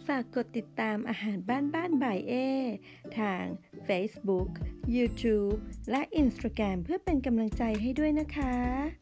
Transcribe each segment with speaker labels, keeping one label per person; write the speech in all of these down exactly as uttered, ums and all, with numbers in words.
Speaker 1: ฝากกดติดตามอาหารบ้านบ้านบ่ายเอทาง Facebook YouTube และ Instagram เพื่อเป็นกำลังใจให้ด้วยนะคะ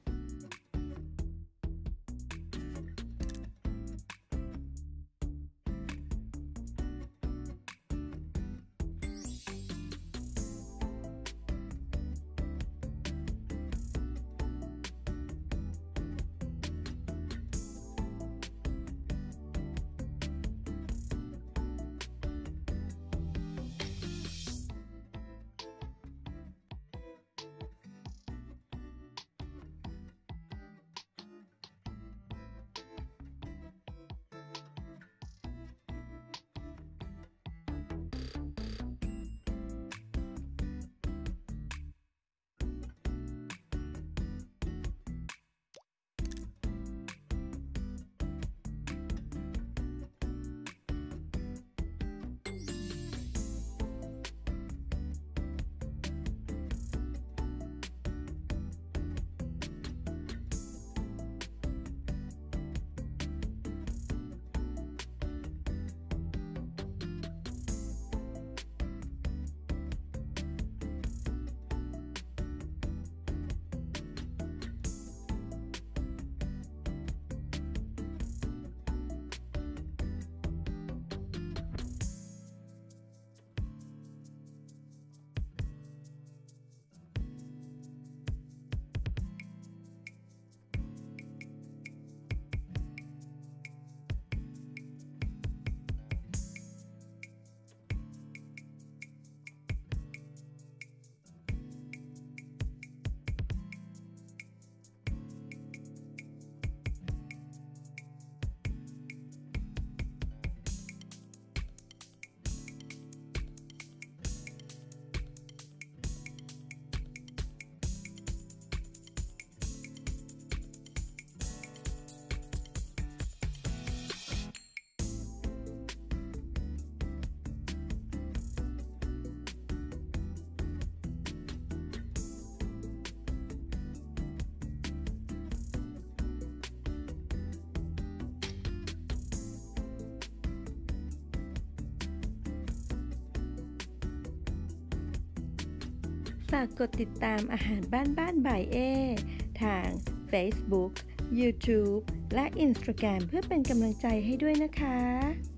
Speaker 1: ฝากกดติดตามอาหารบ้านบ้านบ่ายเอทาง Facebook YouTube และ Instagram เพื่อเป็นกำลังใจให้ด้วยนะคะ